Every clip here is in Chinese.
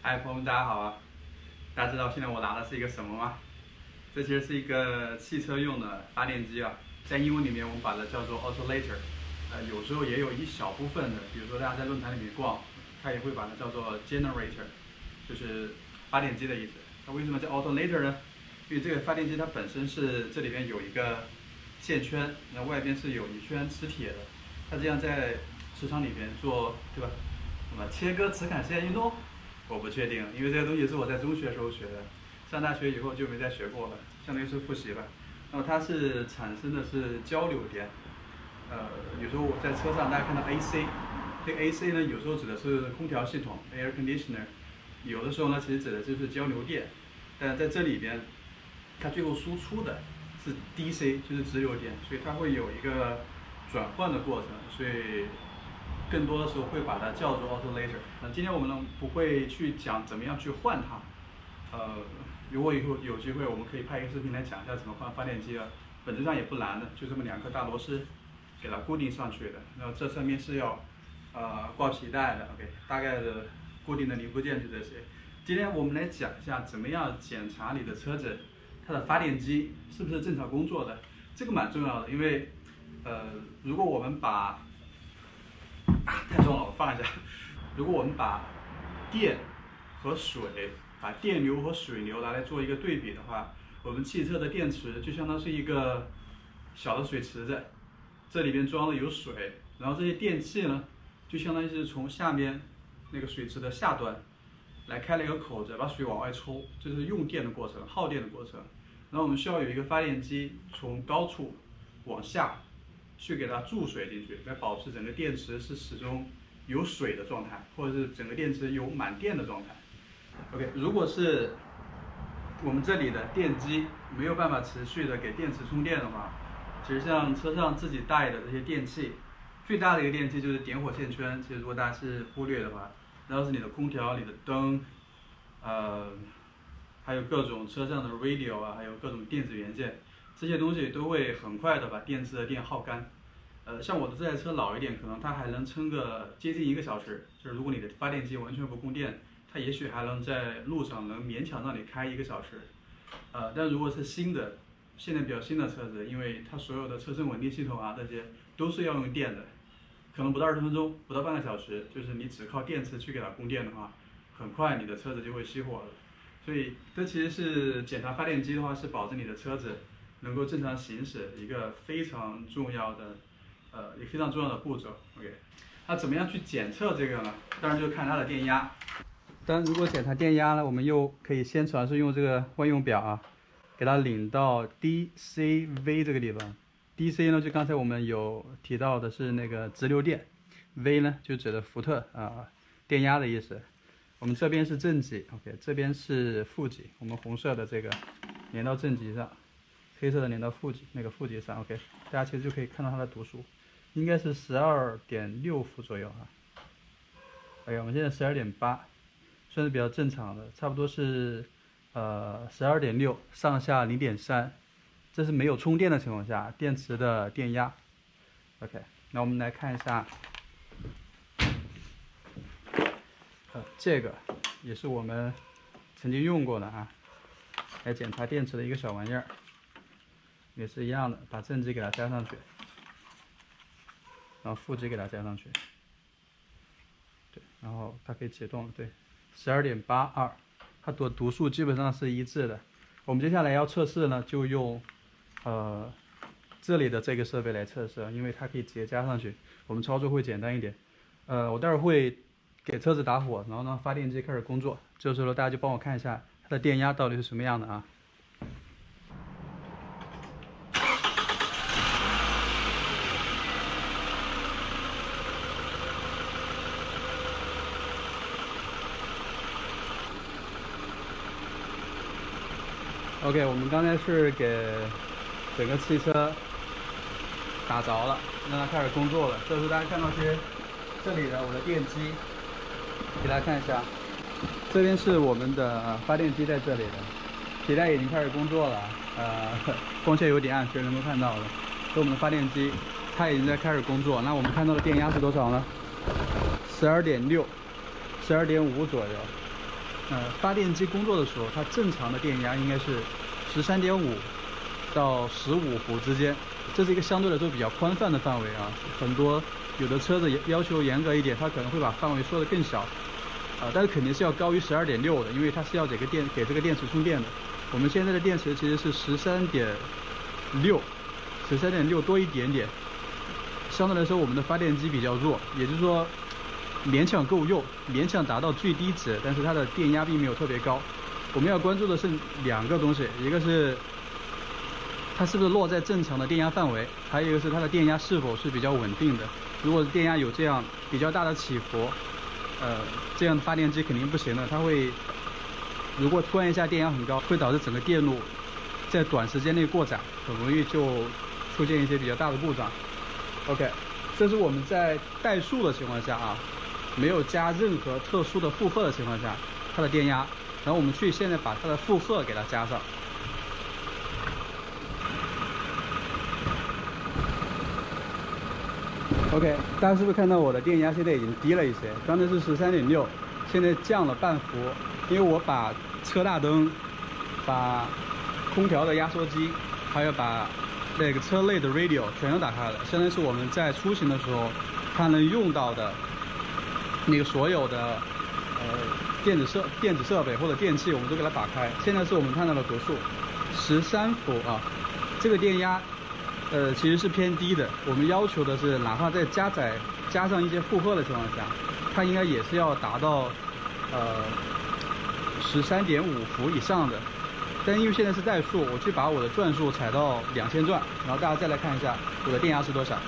嗨，朋友们，大家好啊！大家知道现在我拿的是一个什么吗？这其实是一个汽车用的发电机啊，在英文里面我们把它叫做 alternator。有时候也有一小部分的，比如说大家在论坛里面逛，它也会把它叫做 generator， 就是发电机的意思。那为什么叫 alternator 呢？因为这个发电机它本身是这里边有一个线圈，那外边是有一圈磁铁的，它这样在市场里边做，对吧？那么切割磁感线运动，我不确定，因为这个东西是我在中学时候学的，上大学以后就没再学过了，相当于是复习吧。那么它是产生的是交流电，有时候我在车上大家看到 AC， 这个 AC 呢有时候指的是空调系统 air conditioner， 有的时候呢其实指的就是交流电，但在这里边，它最后输出的是 DC， 就是直流电，所以它会有一个转换的过程，所以更多的时候会把它叫做 alternator。今天我们呢不会去讲怎么样去换它，如果以后有机会，我们可以拍一个视频来讲一下怎么换发电机啊。本质上也不难的，就这么2颗大螺丝给它固定上去的。然后这上面是要挂皮带的 ，OK， 大概的固定的零部件就这些。今天我们来讲一下怎么样检查你的车子它的发电机是不是正常工作的，这个蛮重要的，因为如果我们把太重了，我放一下。如果我们把电和水，把电流和水流拿来做一个对比的话，我们汽车的电池就相当是一个小的水池子，这里边装的有水，然后这些电器呢，就相当于是从下面那个水池的下端来开了一个口子，把水往外抽，这是用电的过程，耗电的过程。然后我们需要有一个发电机从高处往下去给它注水进去，来保持整个电池是始终有水的状态，或者是整个电池有满电的状态。OK， 如果是我们这里的电机没有办法持续的给电池充电的话，其实像车上自己带的这些电器，最大的一个电器就是点火线圈。其实如果大家是忽略的话，然后是你的空调、你的灯，还有各种车上的 radio 啊，还有各种电子元件，这些东西都会很快的把电池的电耗干。像我的这台车老一点，可能它还能撑个接近1个小时。就是如果你的发电机完全不供电，它也许还能在路上能勉强让你开1个小时。但如果是新的，现在比较新的车子，因为它所有的车身稳定系统啊这些都是要用电的，可能不到20分钟，不到半个小时，就是你只靠电池去给它供电的话，很快你的车子就会熄火了。所以这其实是检查发电机的话，是保证你的车子能够正常行驶一个非常重要的也非常重要的步骤。OK， 那怎么样去检测这个呢？当然就看它的电压。当然，如果检查电压呢，我们又可以先尝试用这个万用表啊，给它领到 DCV 这个地方。DC 呢，就刚才我们有提到的是那个直流电 ，V 呢就指的伏特电压的意思。我们这边是正极 ，OK， 这边是负极。我们红色的这个连到正极上，黑色的连到负极，那个负极上 ，OK， 大家其实就可以看到它的读数，应该是12.6伏左右啊。OK， 我们现在12.8，算是比较正常的，差不多是12.6上下0.3，这是没有充电的情况下电池的电压。OK， 那我们来看一下。这个也是我们曾经用过的啊，来检查电池的一个小玩意儿，也是一样的，把正极给它加上去，然后负极给它加上去，对，然后它可以启动，对，12.82，它的读数基本上是一致的。我们接下来要测试呢，就用这里的这个设备来测试，因为它可以直接加上去，我们操作会简单一点。我待会儿会给车子打火，然后让发电机开始工作。这时候大家就帮我看一下它的电压到底是什么样的啊。OK， 我们刚才是给整个汽车打着了，让它开始工作了。这时候大家看到这里的我的电机。给大家看一下，这边是我们的发电机在这里的，皮带已经开始工作了，光线有点暗，其实能够看到的，是我们的发电机，它已经在开始工作。那我们看到的电压是多少呢？12.6、12.5左右。 发电机工作的时候，它正常的电压应该是13.5到15伏之间，这是一个相对来说比较宽泛的范围啊。很多有的车子要求严格一点，它可能会把范围缩得更小，但是肯定是要高于12.6的，因为它是要给这个电池充电的。我们现在的电池其实是13.6多一点点，相对来说我们的发电机比较弱，也就是说勉强够用，勉强达到最低值，但是它的电压并没有特别高。我们要关注的是2个东西，一个是它是不是落在正常的电压范围，还有一个是它的电压是否是比较稳定的。如果电压有这样比较大的起伏，这样的发电机肯定不行的。它会，如果突然一下电压很高，会导致整个电路在短时间内过载，很容易就出现一些比较大的故障。OK， 这是我们在怠速的情况下啊，没有加任何特殊的负荷的情况下，它的电压。然后我们现在把它的负荷给它加上。OK， 大家是不是看到我的电压现在已经低了一些？刚才是13.6，现在降了半伏，因为我把车大灯、把空调的压缩机，还有把那个车内的 radio 全都打开了，相当于是我们在出行的时候它能用到的那个所有的电子设备或者电器，我们都给它打开。现在是我们看到的读数13伏啊，这个电压。其实是偏低的，我们要求的是，哪怕在加上一些负荷的情况下，它应该也是要达到13.5伏以上的。但因为现在是怠速，我去把我的转速踩到2000转，然后大家再来看一下我的电压是多少。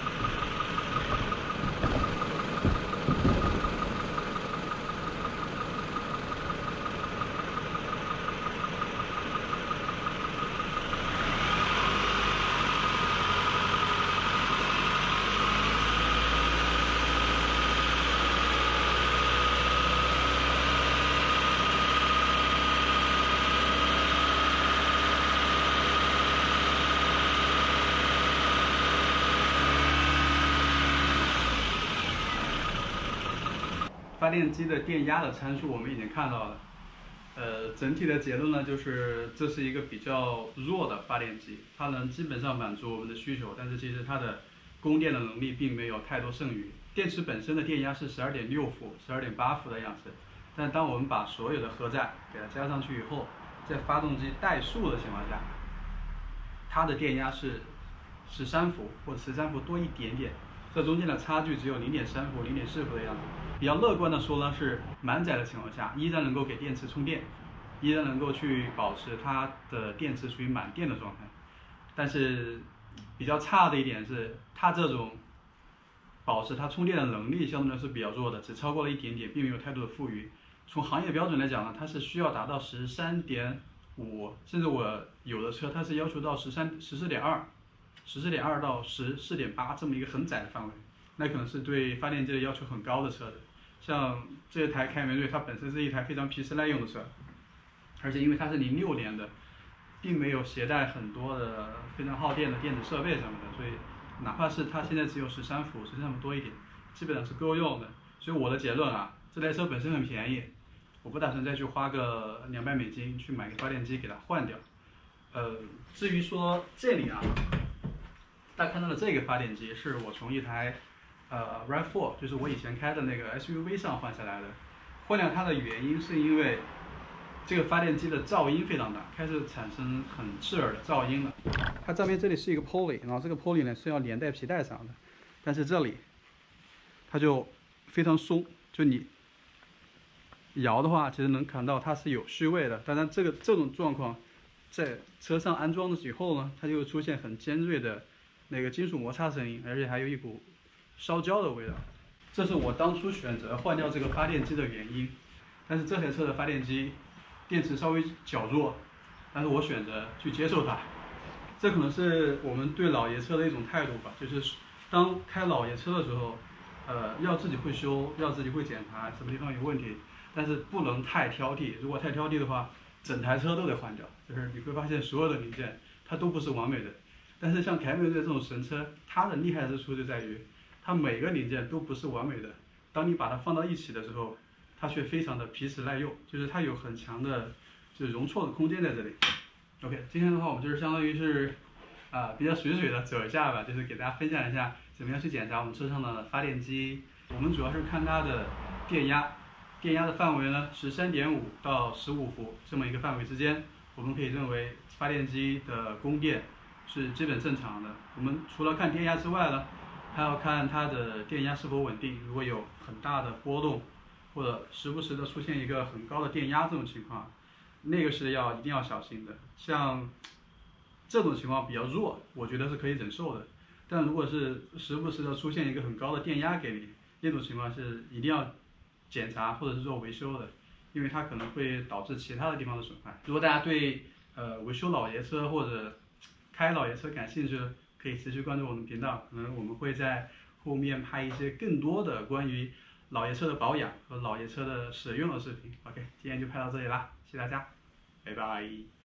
发电机的电压的参数我们已经看到了，整体的结论呢就是这是一个比较弱的发电机，它能基本上满足我们的需求，但是其实它的供电的能力并没有太多剩余。电池本身的电压是12.6伏、12.8伏的样子，但当我们把所有的荷载给它加上去以后，在发动机怠速的情况下，它的电压是13伏或者13伏多一点点。这中间的差距只有0.3伏、0.4伏的样子。比较乐观的说呢，是满载的情况下，依然能够给电池充电，依然能够去保持它的电池处于满电的状态。但是比较差的一点是，它这种保持它充电的能力相对来说是比较弱的，只超过了一点点，并没有太多的富余。从行业标准来讲呢，它是需要达到13.5，甚至我有的车它是要求到14.2到14.8这么一个很窄的范围，那可能是对发电机的要求很高的车子。像这台凯美瑞，它本身是一台非常皮实耐用的车，而且因为它是06年的，并没有携带很多的非常耗电的电子设备什么的，所以哪怕是它现在只有13伏多一点，基本上是够用的。所以我的结论啊，这台车本身很便宜，我不打算再去花个$200去买个发电机给它换掉。至于说这里啊，大家看到的这个发电机是我从一台RAV4， 就是我以前开的那个 SUV 上换下来的。换掉它的原因是因为这个发电机的噪音非常大，开始产生很刺耳的噪音了。它上面这里是一个 pulley， 然后这个 pulley 呢是要连带皮带上的，但是这里它就非常松，就你摇的话，其实能看到它是有虚位的。当然这种状况在车上安装了以后呢，它就会出现很尖锐的那个金属摩擦声音，而且还有一股烧焦的味道。这是我当初选择换掉这个发电机的原因。但是这台车的发电机电池稍微较弱，但是我选择去接受它。这可能是我们对老爷车的一种态度吧，就是当开老爷车的时候，要自己会修，要自己会检查什么地方有问题，但是不能太挑剔。如果太挑剔的话，整台车都得换掉。就是你会发现所有的零件它都不是完美的。但是像凯美瑞这种神车，它的厉害之处就在于，它每个零件都不是完美的。当你把它放到一起的时候， 它却非常的皮实耐用，就是它有很强的就是容错的空间在这里。OK， 今天的话我们就是相当于是比较水的走一下吧，就是给大家分享一下怎么样去检查我们车上的发电机。我们主要是看它的电压，电压的范围呢是13.5到15伏这么一个范围之间，我们可以认为发电机的供电是基本正常的。我们除了看电压之外呢，还要看它的电压是否稳定，如果有很大的波动，或者时不时的出现一个很高的电压这种情况，那个是一定要小心的。像这种情况比较弱，我觉得是可以忍受的。但如果是时不时的出现一个很高的电压给你，那种情况是一定要检查或者是做维修的，因为它可能会导致其他的地方的损坏。如果大家对维修老爷车或者开老爷车感兴趣的，可以持续关注我们频道，可能我们会在后面拍一些更多的关于老爷车的保养和老爷车的使用的视频。OK， 今天就拍到这里啦，谢谢大家，拜拜。